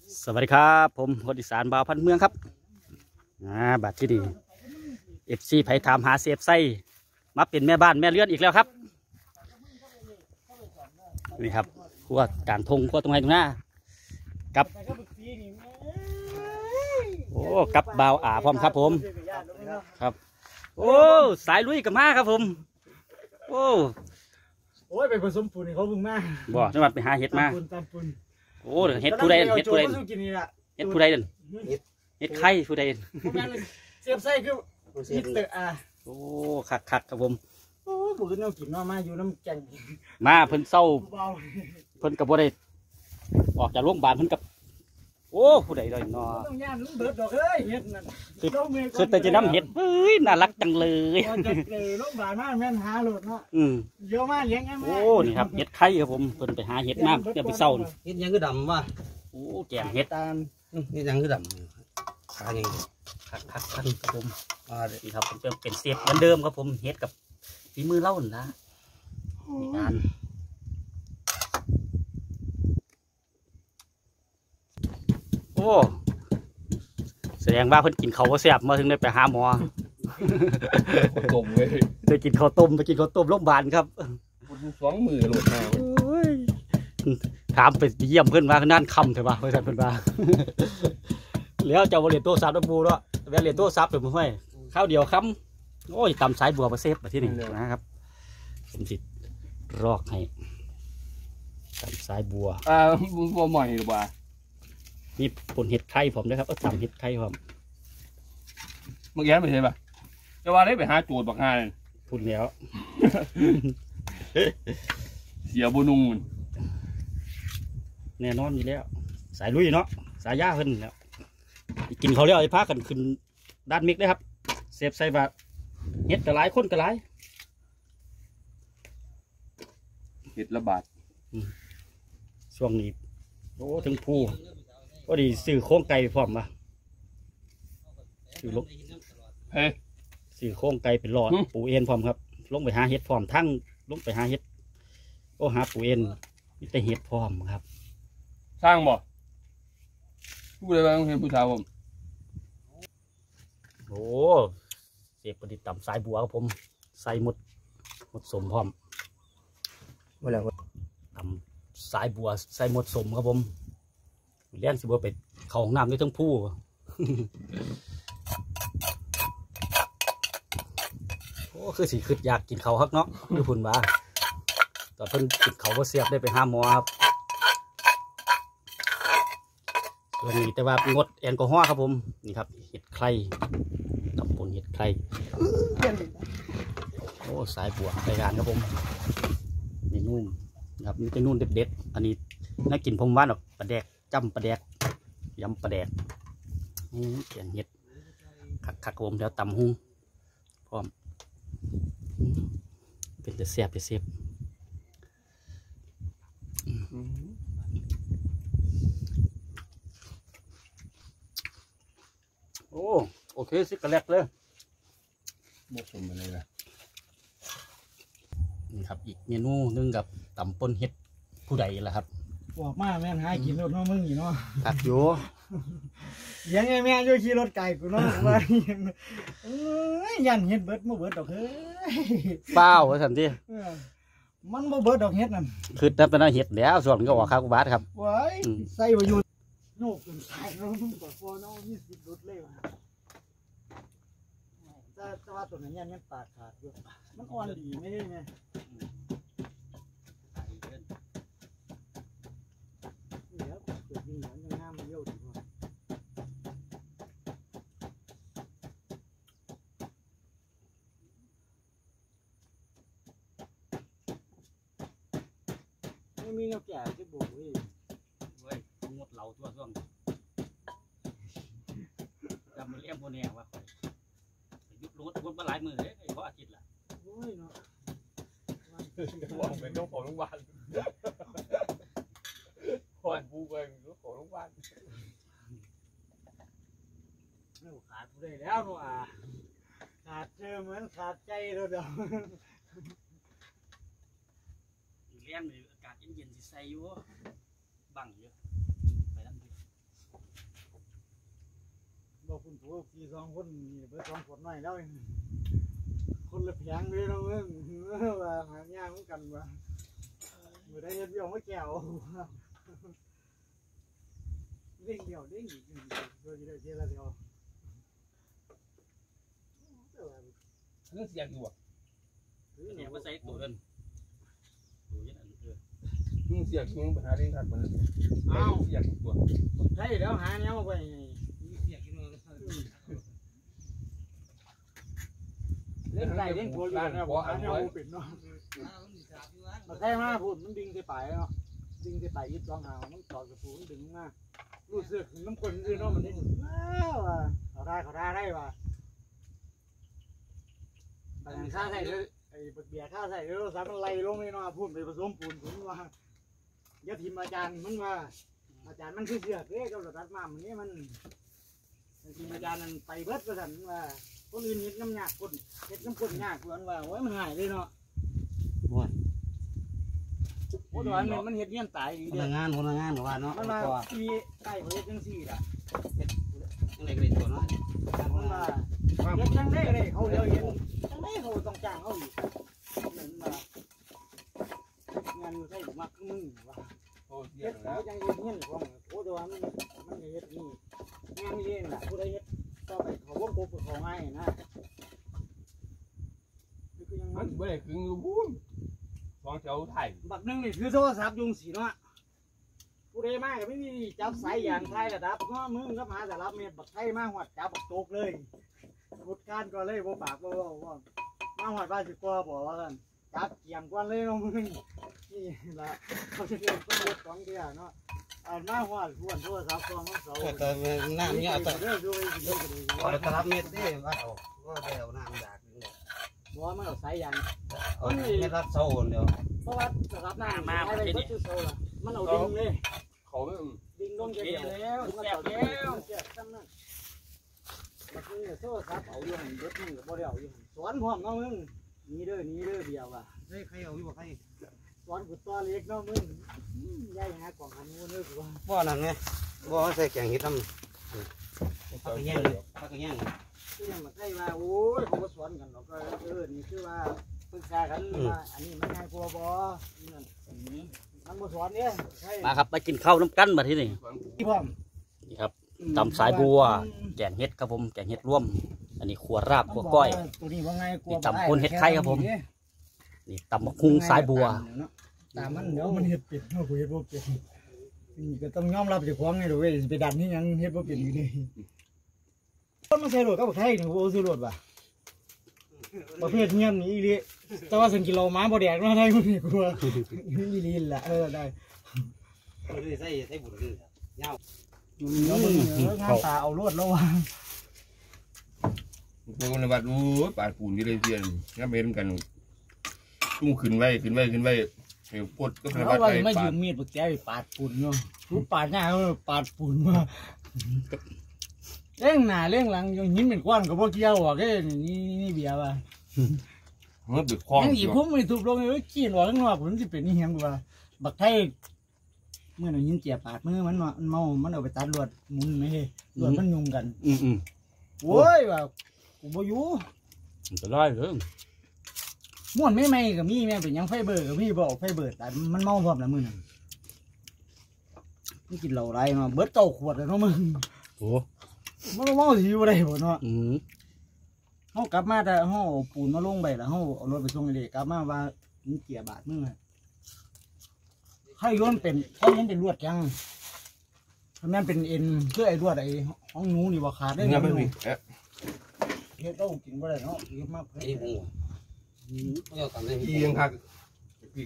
สวัสดีครับผมคนอีสานบ่าวพันเมืองครับบัดที่นี่FCไผ่ถามหาเสียบไส้มาเป็นแม่บ้านแม่เรือนอีกแล้วครับนี่ครับขั้วกลางทงขั้วตรงไหนตรงหน้ากับโอ้กับบ่าวพร้อมครับผมครับโอ้สายลุยกับมาครับผมโอ้ยไปผสมปูนให้เขาบึงมาบ่จังหวัดไปหาเห็ดมาโอ้เห็ดผู้ใดเห็ดผู้ใดเห็ดผู้ใดเด่นเห็ดไข่ผู้ใดเสียบไส้คือฮิตเตอร์โอ้คักครับผมโอ้บุกน้ำกินมาอยู่น้ำแกงมาเพิ่นเศร้าเพิ่นกับบ่ได้ออกจากโรงพยาบาลเพิ่นกับโอ้ผู้ใดเลยเนาะต้องย่านลุงเบิดดอกเอ้ยเห็ดนั่นคือแต่จะน้ำเห็ดเฮ้ยน่ารักจังเลยโรงพยาบาลมาแม่นหาโหลดเนาะเยอะมากเลี้ยงโอ้นี่ครับเห็ดไข่ครับผมเพิ่นไปหาเห็ดมาเดี๋ยวไปเศร้าเห็ดยังคือดำวะโอ้แกงเห็ดตาลเห็ดยังคือดำขายังคักครับผมนี่ครับผมเป็นเซฟเหมือนเดิมครับผมเห็ดกับฝีมือเล่านะในการโอ้แสดงว่าเพิ่นกินข้าวบ่แซ่บมาถึงได้ไปหาหมอต้มเลยได้กินข้าวต้มไปกินข้าวต้มโรงพยาบาลครับ 2 มือหลุดมาถามไปเยี่ยมเพิ่นว่านั่นคำเถอะว่าเพิ่นว่าแล้วเจ้าเรียนโตซับปูเนาะแวะเรียนโตซับเป็นมื้อห้อยข้าวเดียวคำโอ้ยตำสายบัวมาเซฟมาที่นี่นะครับผมสิรอกให้ตำสายบัวบัวใหม่หรือเปล่ามีผลเห็ดไข่ผมด้วยครับตำเห็ดไข่ผมเมื่อกี้ไม่ใช่ป่ะจะว่าได้ไปหาโจทย์บักงานพูดแล้วเสียบุญงแน่นอนอยู่แล้วสายลุยเนาะสายย่าขึ้นแล้วกินเขาเรียกไอ้พากันขึ้นด้านมิกได้ครับเซฟใส่บาเห็ดกระไรคนกระไรเห็ดระบาดช่วงนี้โอ้ถึงภูก็ดีสื่อโค้งไก่พร้อมมาสื่อลงสื่อโค้งไก่เป็นหลอดปูเอ็นพร้อมครับลงไปหาเห็ดพร้อมทั้งลงไปหาเห็ดโอ้หาปูเอ็นมีแต่เห็ดพร้อมครับสร้างบ่ผู้ใดบ้างเห็นผู้ชายผมโอ้เสียบประดิษฐ์ต่ำสายบัวครับผมใส่หมดสมพร้อมเมื่อไหร่ต่ำสายบัวใส่หมดสมครับผมเลี้ยงสิบัวเป็ดเขาของน้ำด้วยทั้งผู้โอ้คือสิคืออยากกินเขาครับเนาะดูพุ่นบ้าตอนเพิ่นกินเขาก็เสียบได้ไปห้าหมอครับส่วนนี้แต่ว่างดแอลกอฮอล์ครับผมนี่ครับเห็ดไข่ตำปนเห็ดไข่โอ้สายบัวรายการครับผมนี่นุ่มครับนี่จะนุ่มเด็ดๆอันนี้น่ากินผมว่าหรอกปลาแดกจ้ำปลาแดกยำปลาแดกเขียนเห็ดขักผมแล้วตำหุ้งพร้อมเป็นจะเสียบจะเสียบโอเคสิกระแลกเลยหมดสมอะไรล่ะนี่ครับอีกเมนูนึงกับตำปนเห็ดผู้ใดล่ะครับบอกมาแม่หากินรถน้องมึงอยู่เนาะตักอยู่ยังไงแม่อยู่ขี่รถไก่กูเนาะว่ายันเห็ดเบิดมาเบิดดอกเฮ้ยเปล่าว่าสันทีมันมาเบิดดอกเห็ดนั่นคือนั่นเป็นเห็ดแล้วส่วนก็ออกข้าวกุบาทครับว้ายใส่ประโยชน์โน่เป็นสายเราต้องกดฟอนเอา20 รถเลยว่ะแต่ว่าตัวนี้ยันปากขาดอยู่มันอ่อนดีไม่ใช่ไงมีเงาแก่ที่บุกเว้ยงดเหล่าตัวช่วงจำมันเลี้ยงพวกนี้ว่ายุบรถมาหลายมือเลยเพราะอาทิตย์ละโอ้ยเนาะบอกเป็นเจ้าของโรงพยาบาลคนบูเองเจ้าของโรงพยาบาลขาดผู้ใดแล้วเนาะขาดเจอเหมือนขาดใจเราเดียวเลี้ยงเลยอากาศเย็นๆสิใส่อยู่บังเยอะไปนั่นดิคุณผัวพี่สองคนนี่เบิดสองคนหน่อยแล้วคนละเพียงเลยน้องมึงว่าหางยากเหมือนกันว่าเมื่อได้เฮ็ดเบี้ยวไม่แก้วเด้งเดียวเด้งอีกโดยเดียวเดียวนั่นเสียงอยู่อ่ะเนี่ยมาใส่ตัวนั้นตัวยันอันมึงเสียงมึงไปหาเรื่องขัดมันอ้าวเสียงตัวใช่แล้วหาเนี้ยมาไปเล่นไรเล่นโกลอยู่นะผมหาเนี้ยมาปิดเนาะมาใช่มาพูดมันดึงที่ปลายเนาะดึงที่ปลายยึดสองหางมันต่อกระปูมันดึงมารู้สึกน้ำคนอื่นเนาะมันดึงว้าวเขาได้ว่ะแต่ข้าใส่เลยไอ้เบียร์ข้าใส่เลยสามมันไล่ลงเลยเนาะพูดไปผสมปูนผมว่าอย่าทิมอาจารย์มันว่าอาจารย์มันคือเสือกเด้กับตัดมามันนี่มันทิมอาจารย์มันไปเบิดประสันว่าคนอื่นเห็ดน้ำหนักคนเห็ดน้ำคนยากกว่าว่าโอ้ยมันหายเลยเนาะโอ้ตัวมันเห็ดเงี้ยตายดีพเด้นักงานหรือว่าเนาะมันมาปีใกล้เขาเห็ดจังสี่ล่ะยังไงก็เป็นตัวเนาะมันมาเห็ดจังได้เลยเขาเดียวเห็ดจังได้เขาต้องจ้างเขาอีกนั่นมางานอยู่ใส่มักมึงว่าโอ้เสียเฮ็งดแล้เขาวจังเฮ็ดเงี้ยของโอ้แต่ว่ามันเฮ็ดนี่งานนี่เองล่ะผู้ใดเฮ็ดต่อไปเขาวงกบเขาง่ายนะคือยังมัมัน นไม่ได้กึ่งอยู่บุ้มสองเจ้าไทยบักนึงนี่ถือโทรศัพท์ยุงสีเนาะผู้ใดมาก็ไม่มีจับสายอย่างไทยระดับก็มึงก็หาแต่รับเม็ดบักไทยมาหอดจับบักตกเลยบุดการก็เลยบ่ปากบ่ว่ามาหอดบ้านสิกว่าบ่ว่ากันจับเกี่ยมกวนเลยน้องมึงนี่ล่ะเขาจะเรียนก็เฮ็ดของเดียวเนาะอ่านมาหอดทวนโทรศัพท์ของเสาแต่น้ำเนี่ยเอาแต่เด้อดูไอ้ดูดูเอาแต่รับเม็ดนี่ว่าเอาก็เดี๋ยวน้ำอยากบ่มันเอาสายยางเอาเม็ดรับโซ่เดียวเพราะว่าสำหรับน้ำมาอะไรก็คือโซ่ล่ะมันเอาดึงเลยเขาไม่ดึงลงเดียวแล้วมันเอาแล้วเสียบซ้ำนั่นบักนึงเนี่ยโซ่ซับเอาอยู่หั่นเบิดมึงก็บ่ได้เอาอยู่หั่นสอนพร้อมเนาะมึงนี่เด้อเดียวว่ะเฮ้ยใครเอาอยู่บ่ใครสอนกูตัวเล็กเนาะมึงยายหากล่องหันงูเด้อกูว่าบ่นั่นไงบ่ใส่แกงเห็ดน้ำพักแย่งพักแย่งคือยังมาใกล้ว่าโอ้ยเขาก็สอนกันเนาะก็นี่คือว่าปรึกษากันว่าอันนี้มันง่ายกว่าบ่นั่นมันบ่สอนเนี่ยใช่มาครับไปกินข้าวน้ำกันมาที่นี่ที่พร้อมนี่ครับตำสายบัวแกงเห็ดครับผมแกงเห็ดร่วมอันนี้ขัวราบขัวก้อยตัวนี้ว่าไงกลัวนี่ตำปูนเห็ดไข่ครับผม นี่ตำมะคุงสายบัวตามมันเดี๋ยวมันเห็ดเป็ดเนาะกูเห็ดบ่เป็ดนี่ก็ต้องยอมรับเจ้าของไงเด้อเว้ยไปดันนี่ยังเห็ดบ่เป็นอยู่นี่คนมาใส่รถก็บ่ใช่นี่โอ้ซื้อรถว่ะประเภทเงี้ยนี่อีหลีแต่ว่าสันกิโลม้าบ่แดกเนาะได้มื้อนี้กูว่าอีหลีล่ะได้ใส่บุญคือเงางานตาเอารวดแล้วว่ะพวกในวัดรู้ปาดปูนที่เลยเพี้ยนงั้นเป็นกันตุ้งขึ้นไว้เดี๋ยวกดก็เป็นวัดว่าไปไม่ปายืดมมีดปักแก้วปาดปูนเนาะรู้ปาดหน้าปาดปูนมาเร่งหน้าเร่งหลังยังหินเป็นก้อนกับพวกเกี้ยวอ่ะก็นี่เบียร์ว่ะเมื่อบิดคล้องยังอีกพุ่มไม่ถูกลงเลยขี้หลอกข้างนอกผมจะเป็นนี่เหี้ยงกว่าบักไทยเมื่อหนูยินเจียปาดมือมันเมามันเอาไปตัดลวดมุนไม่ใช่ลวดมันยุ่งกันโว้ยว่ากูบ่อยู่จะไล่เลยม่วนไม่กับมีแม่เป็นยังไฟเบอร์กับมีบอกไฟเบอร์แต่มันเมาพร้อมแล้วมือน่ะนี่กินเหล้าไรเนาะเบิดเก้าขวดแล้วเนาะมึงโอ้มันเมาสิอยู่ได้บ่เนาะมเฮากลับมาแต่เฮาเอาปูนมาลงไปแล้วเฮาเอารถไปส่งไอ้เด็กกลับมาว่ามีเกียร์บาดมึงอะให้ย้อนเป็นเพราะมันเป็นลวดยังถ้าแม่นเป็นเอ็นคือไอ้ลวดไอ้ห้องหนูนี่บ่ขาดได้งั้นไม่มีเฮ็ดต้องกินบ่ได้เนาะเฮ็ดมาเพิ่ไอ้หัวไม่เอาตำเลยที่ยังคักปีก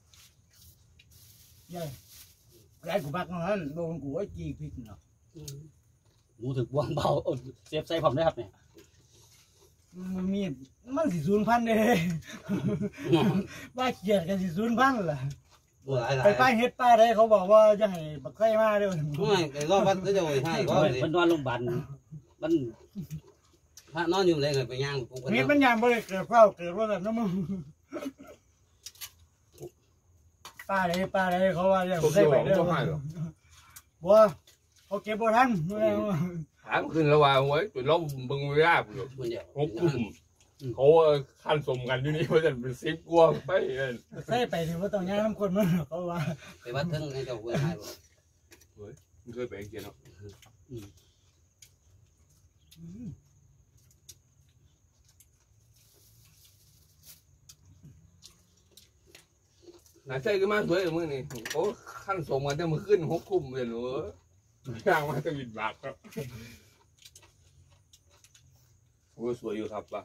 ใหญ่ไอ้กูบักนั่นโดนกูไอ้จีพริกเนาะหมูถึกบวงเบาเซฟใส่ผมได้ครับเนี่ยมันมีมันสิ0,000เด้ว่าเกียดกันสิ0,000ล่ะบัวหลายไปป้ายเฮ็ดป้าได้เขาบอกว่าจะให้บักไข่มาเด้อไม่ไอ้รอบวัดก็จะโวยให้ก็มันนอนโรงพยาบาลมันพระนอนอยู่เลยไปย่างปุ๊บเฮ็ดมันยังบ่ได้เกิดเฝ้าเกิดว่าแบบนั้นมึงป้าได้เขาว่าจะตัวได้เดียวไปเด้อก็ให้หรอบ่เขาเก็บบ่ทันถามขึ้นแล้วว่าไว้จุดล้มบึงเวลามันเดียว 6 ทุ่มเขาขั้นสมกันอยู่นี่เพราะฉะนั้นเป็น10 กว่าไปใส่ไปถึงว่าต้องย่างน้ำคนมันเขาว่าไปวัดถึงให้เจ้าเวลาบ่ไม่เคยไปเกียนเนาะน่าใจก็มาสวยมื้อนี้โอ้ขั้นสมกันแต่มื้อขึ้น6 ทุ่มเลยเหรอย่างมาจะบิดบาทครับโอ้สวยอยู่ครับป่ะ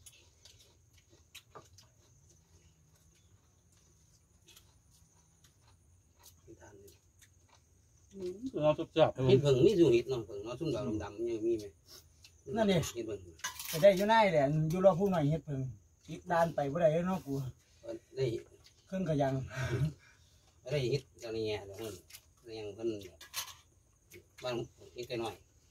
เราจะจับเห็ดเพิ่งมีสู่เห็ดน้องเพิ่งเนาะซุ่มดาวดำๆยังมีไหมเห็ดเพิ่งไปได้อยู่ไหนแหละอยู่รอผู้หน่อยเฮ็ดเพิ่งอีกด้านไปบ่ได้เนาะกูได้เครื่องก็ยังได้เห็ดเจ้านี่แง่เดี๋ยวมันยังเพิ่นบ้านเห็ดน้อย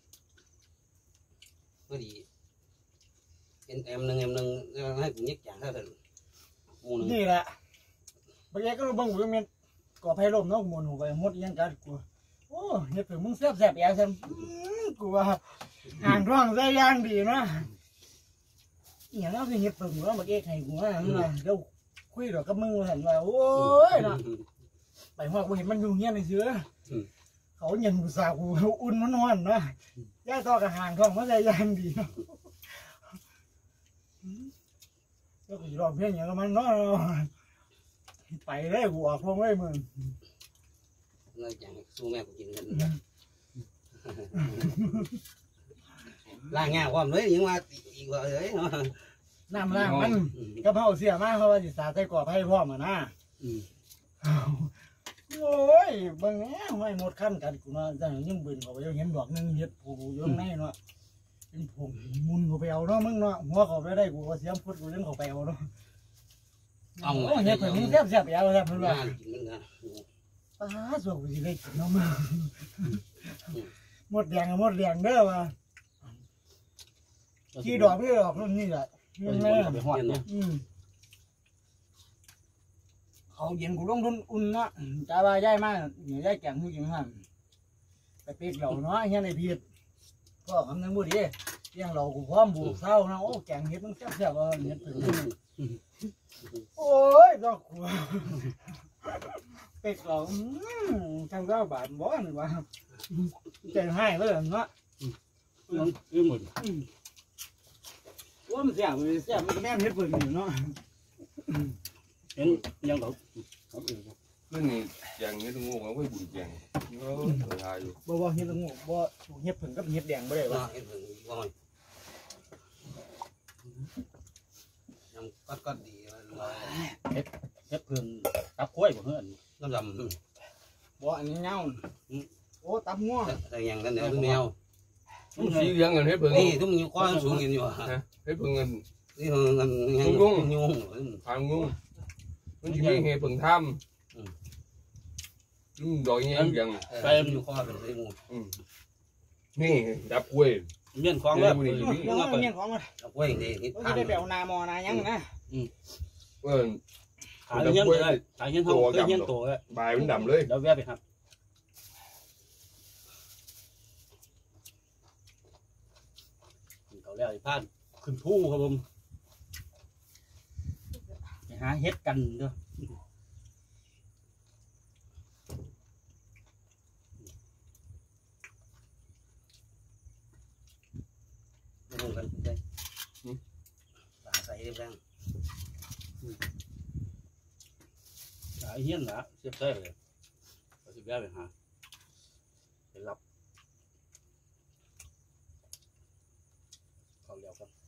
พอดีเป็นแอมหนึ่งให้ผมยึดอย่างเท่านั้นหมู่หนึ่งนี่แหละบางแกก็รู้บ้างกูเป็นก่อไผ่ลมเนาะหมุนหัวไปหมดยังกันกูโอ้เฮ็ดเพิ่งมึงแซ่บแย่แซ่บกูว่าห่างท้องใส่ย่างดีเนาะอย่างนั้นสิเฮ็ดเพิ่งเนาะบางแกให้กูว่าเดี๋ยวคุยดอกกับมึงว่าหั่นว่าโอ้ยเนาะไปฮอดกูเห็นมันอยู่เฮียนซื่อเขาเย็นกูสาวกูอุ่นมันร้อนเนาะย่าต่อกับห่างท้องมาใส่ย่างดีเนาะแล้วกูสิร้องเพลงหยังกับมันเนาะไปเลยกูออกพวงเลยมึงเลยอย่างสู้แม่กูกินกันล่างงาความเลยยังว่าอีกว่าเลยเนาะน้ำล่างมันกระเพราเสียมากเพราะว่าสิสาใส่กรอบให้พ่อมานะโอ้ยบางแง่ไม่หมดขั้นกันกูมาจังยังบึนเขาไปยังเห็นดอกนึงเห็ดผูอยู่ข้างในเนาะเป็นผงมุนเขาไปเอาเนาะมึงเนาะหัวเขาไปได้กูเสียมพุดกูยังเขาไปเอาเนาะโอ้เห็ดเพิ่งมึงแซ่บแซ่บเอาแซ่บเพิ่นว่ากินมันนะป้าส่วนกูสิได้กินเนาะมึงหมดแดงหมดแดงเด้อว่ะขี้ดอกไม่ดอกรุ่นนี้แหละไปหอดเนี่ยเขาเย็นกูลงทุนอุ่นเนาะจ้าว่าย้ายมากเนี่ยย้ายแก่งผู้หญิงหันไปปิดเหล่าเนาะเฮียในพีดก็คำนึงบุดีเลี้ยงเรากูพร้อมบุกเศร้านะโอ้แก่งเฮ็ดมันแซ่บๆเฮ็ดถึงโอ้ยดอกกูปิดเหล่าทางเราบาดบ่อนว่าใจให้เพื่อนเนาะคือหมดว่ามันแซ่บมันแม่นเฮ็ดเพิ่นอยู่เนาะเห็นยังเขาขึ้นนี่อย่างนี้ต้องงงเอาไว้บุญแจงเออทายอยู่บ่เฮ็ดละงูบ่เฮ็ดเพิ่นกับเฮ็ดแดงบ่ได้ว่าเห็ดเพิ่งว่ายังก็ดีเฮ็ดเพิ่งตับกล้วยบ่เฮือนดำบ่อันนี้เงาโอ้ตับงัวแต่ยังนั่นเดี๋ยวแมวมันสีเหลืองกันให้เพิ่งนี่ทุ่มอยู่ก้อนสูงกันอยู่ให้เพิ่งเงินนี่มันยังยุ่งทางงงมันจะมีให้เพิ่งทำดอกเงี้ยอย่างใส่อยู่ข้อเป็นไส้หมูนี่ดับกล้วยเมียนคลองแล้วเงี้ยของมันเอาไว้เด็กบ่ได้ไปเอานามอนายังนะขายเงี้ยเลยขายเงี้ยเท่าเงี้ยโตเลยใบมันดำเลยเดี๋ยวแวะไปครับเขาแล้วไอ้พานขึ้นผู้ครับผมไปหาเฮ็ดกันเด้อลงกันได้ใส่เรียบร้อยขายเฮี้ยนละเสียบได้เลยเราจะแวะไปหาไปรับเขาเลี้ยวกัน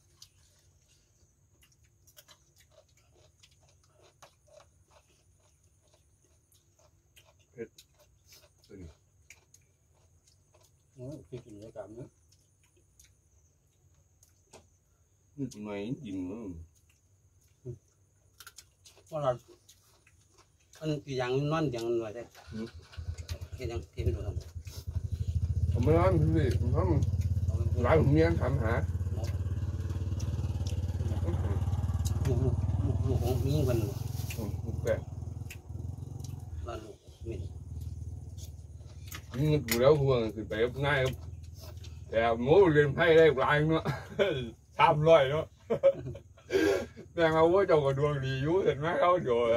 โอ้ยพี่กินด้วยกันเนอะนี่ตัวไหนยิงมั้งว่าเราอันคือยังนอนยังหน่อยได้แค่ยังที่ไม่รู้ทำผมไม่ร้อนพี่ผมทำร้านผมเนี้ยทำหาลูกของยิ่งกันแปะบ้านลูกมินยิงกูแล้วกูขึ้นไปง่ายแต่หมูเรียนไพ่ได้หลายเนาะ300เนาะแต่เอาว่าเจ้าก็ดวงดีอยู่เห็นไหมเขาเดี๋ยว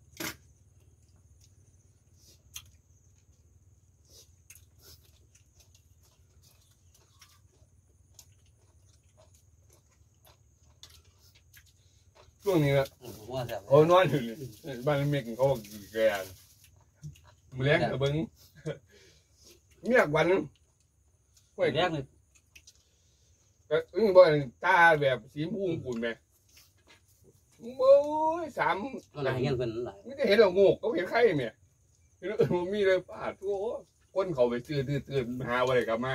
ช่วงนี้นะว่าแซ่บโอ้นอนอยู่นี่บ้านเมียกินเขาบอกกี่แกนมือแรงกับเบิ้งเมียกวันเว้ยแรกเลยก็บ่ตาแบบสีม่วงปุ่นไหมโอ้ย3 มันหลายเงี้ยเป็นหลายไม่ได้เห็นเราโงกเขาเห็นไข่เมียเห็นมันมีเลยป้าทั่วคนเขาไปซื้อตื่นหาอะไรกลับมา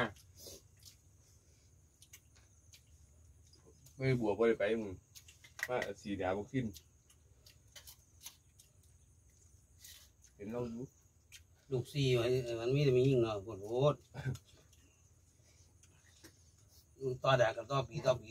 ไม่บวกอะไรไปมึงว่าสีดาบกินเห็นเราอยู่ลูกซี่มันมีแต่มียิ่งเนาะปวดโหดต่อแดกกับต่อปีเนาะ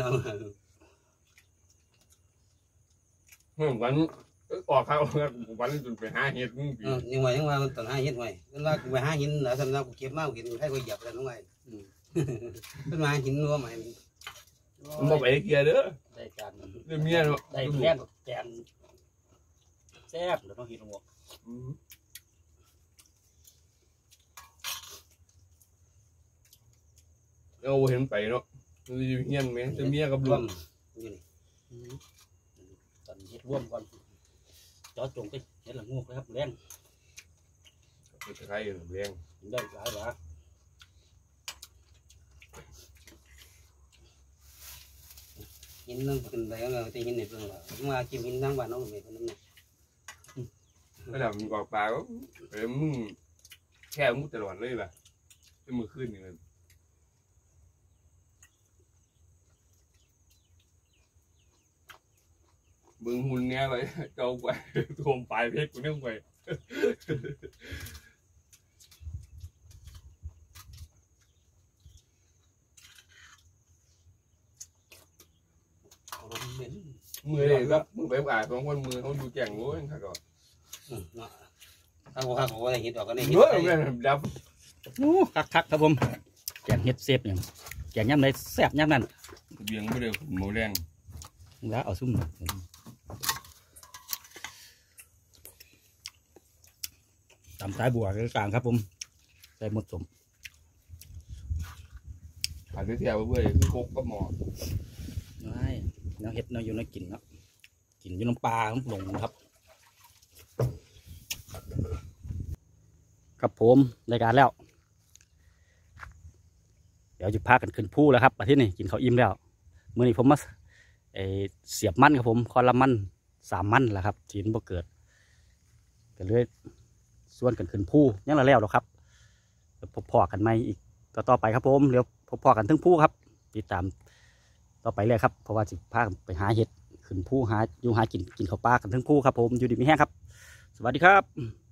วันออกข้าววันจนไปหาเห็ดมึงปียังว่ามันต้นหาเห็ดไว้เวลากูไปหาหินนะสำนักกูเก็บมากูเห็นให้กูเหยียบแล้วน้องไงเป็นมาหินนัวใหม่มันบอกไปเกียร์เด้อได้การเรื่องเมียเนาะได้แรงแกงแซ่บแล้วต้องเห็ดหัวเราเห็นไปเนาะมันอยู่เงี้ยไหมจะเมียกับรลูวกมอยู่นี่ตอนเห็ดร่วมก่อนจอจงไปเห็ดละงูครับแรงเป็นใครแรงได้หลายหลาหินนั่งเป็นอะไรก็จะหินในเรื่องละมากินหินทั้งบ้านน้องเมย์คนนั้นเนี่ยก็แบบออกปลาก็เอ็มแค่มุดตลอดเลยล่ะเป็นมือขึ้นอย่างนั้นบึงหุ่นเงี้ยไปเจ้าไปทวมปลายเพชรกูนึ่งไปลมเหม็นมือเลยครับมือไปอ่าน2 คนมือเขาดูแก่งโว้ยครับก่อนเนาะถ้าผมว่าได้หินออกก็ได้หินเฮ้ยแม่ดับโอ้คักครับผมแกงเห็ดเซฟอย่างแกงย่ำไหนแซ่บย่ำนั่นเบียงไม่ได้หมูแรงแล้วเอาซุ่มตำสายบัวกลางครับผมใส่หมดสมผ่านไปเที่ยวเว้ยคือโคกกับหมอน้อยน้องเห็ดน้องอยู่น้องกินเนาะกินอยู่น้ำปลาหลงนะครับครับผมรายการแล้วเดี๋ยวจะพากันขึ้นภูแล้วครับอาทิตย์นี้กินข้าวอิ่มแล้วมื้อนี้ผมมาเสียบมันครับผมคอละมัน3 มันแหละครับจีนบ่เกิดก็เลยส่วนกันขึ้นภูยังละแล้วหรอกครับพบพอกันไหมอีกต่อไปครับผมเดี๋ยวพบพอกันถึงภูครับติดตามต่อไปเลยครับเพราะว่าจะพาไปหาเห็ดขึ้นภูหาอยู่หากินข้าวปลากันถึงภูครับผมอยู่ดีมีแห้งครับสวัสดีครับ